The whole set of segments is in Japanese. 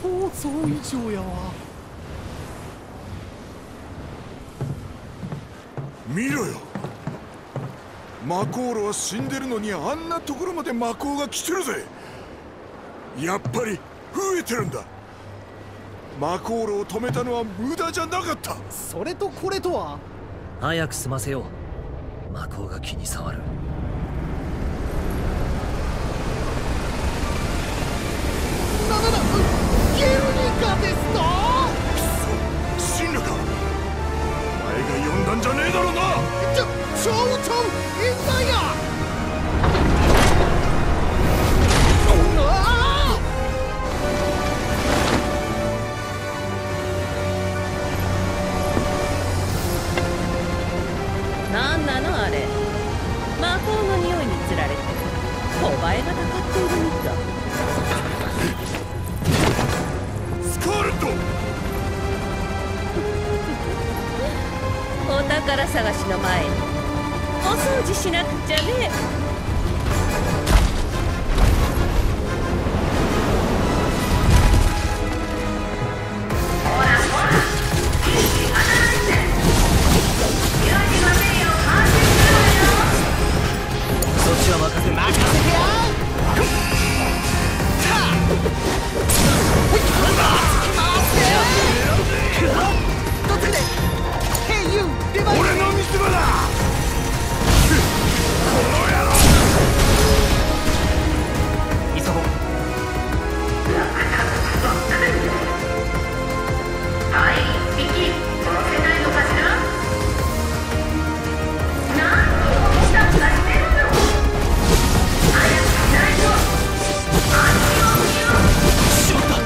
想像以上やわ。 見ろよ、魔コールは死んでるのにあんなところまで魔コが来てるぜ。やっぱり増えてるんだ。魔コールを止めたのは無駄じゃなかった。 それとこれとは。 早く済ませよう。魔コが気に障る。 ゲルニカですと。 くそ、死んだか。お前が呼んだんじゃねえだろうな。 ちょいんだや。 なんなのあれ。魔法の匂いにつられて小映えがたかっているみたい。 スカーレット。 お宝探しの前にお掃除しなくちゃね。 そっちは任せる。 俺の見せ場だ。この野郎。 急ごう。 はい、一匹殺せないのかしら。何をムシャムシャしてるの。早くしないと足を見よう。 しまった。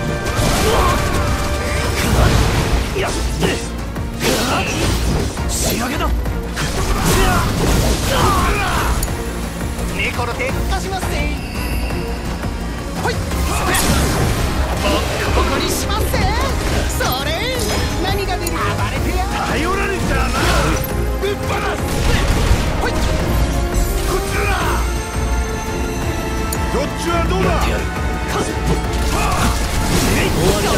やっ仕上げだ。 猫の手貸しますぜ。ほい、ここにしますぜ。それ何が出る。暴れてや。 頼られちゃうな。ぶっ放す。 ほい、 こっちだ。どっちはどうだ。 やる。終わりだ。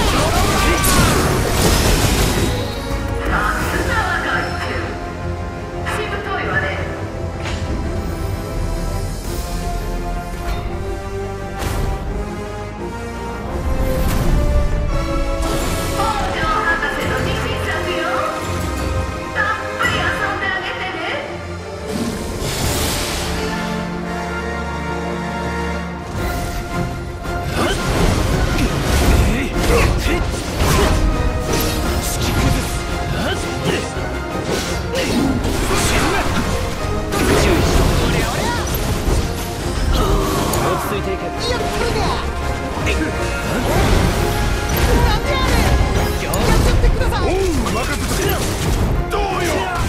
さすが若い中。しぶといわね。北条博士の自信作よ。たっぷり遊んであげてね。 落ち着いていけ。 やっとるが。なんでやねん。やっちゃってください。 おう、任せて。どうよ。このまま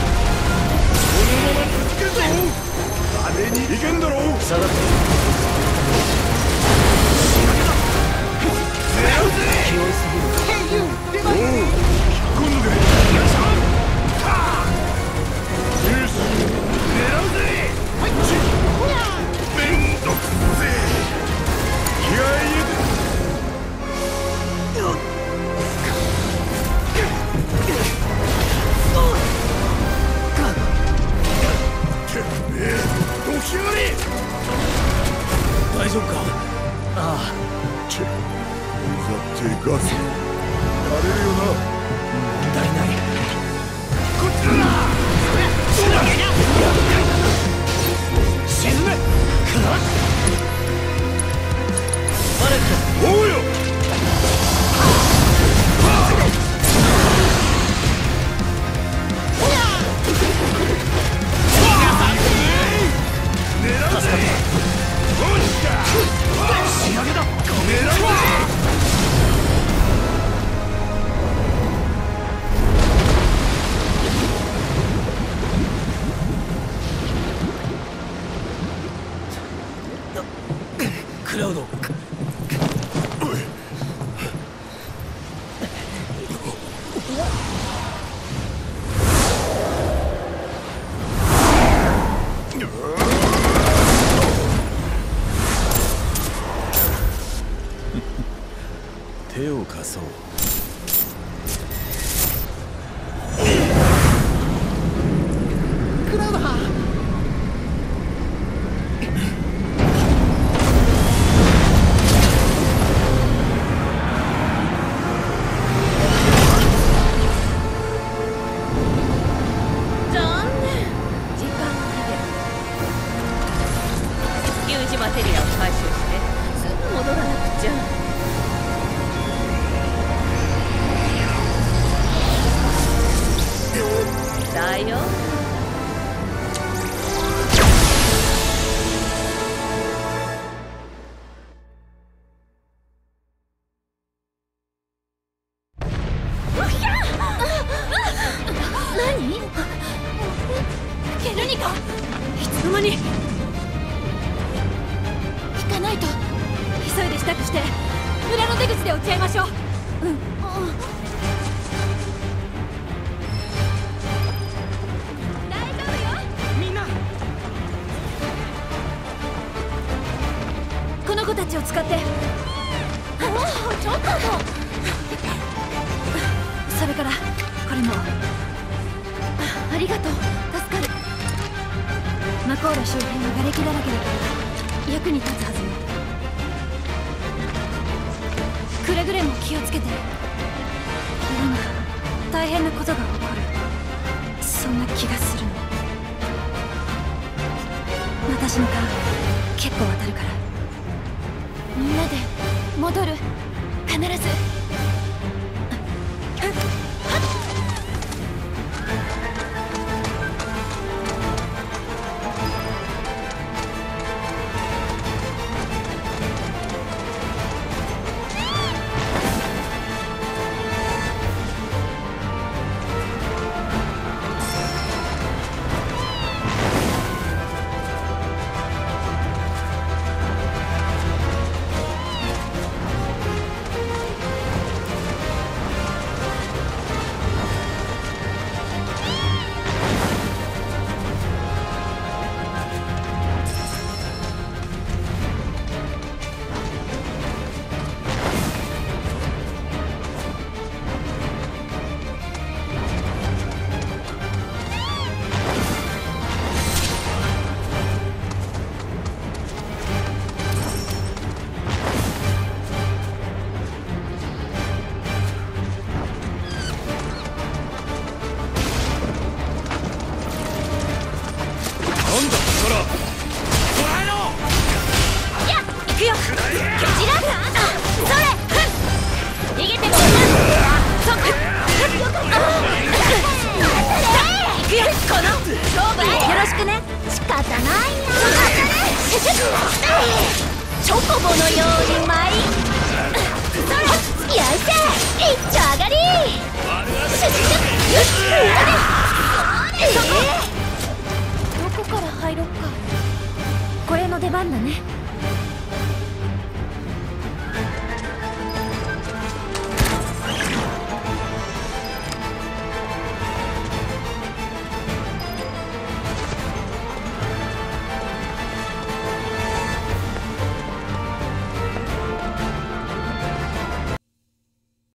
続けるぞ。派手にいけんだろう。 下がって。 狙うぜ。 気負いすぎる。 ヘイユー出まおう、 す。 引っ込んで。よし、狙うぜ。めんどくせえ。気合い入れて。てめえ、どきやがれ。 大丈夫か。ああ。 チェ、だってガスやれるよな。 問題ない。 こっちだ。 沈め。バレット。 おうよ。狙うぜ。おっしゃ。 仕上げだ。 狙うぜ。 クラウド。 手を貸そう。 クラウダー。 残念、時間切れ。有事マテリアを回収してすぐ戻らなくちゃ。だよ。 何？ケルニカ！いつの間に？引かないと。急いで支度して裏の出口で落ち合いましょう。うん。大丈夫よ。みんなこの子たちを使って。おお、ちょっと。それからこれも。ありがとう、助かる。マコーラ周辺は瓦礫だらけだから役に立つはずよ。くれぐれも気をつけて。今大変なことが起こる、そんな気がするの。私の勘結構当たるから。みんなで戻る、必ず。チョコボのように舞い、それ、よっしゃ、一丁上がり。シュッシュッ、よっ、どこから入ろっか。これの出番だね。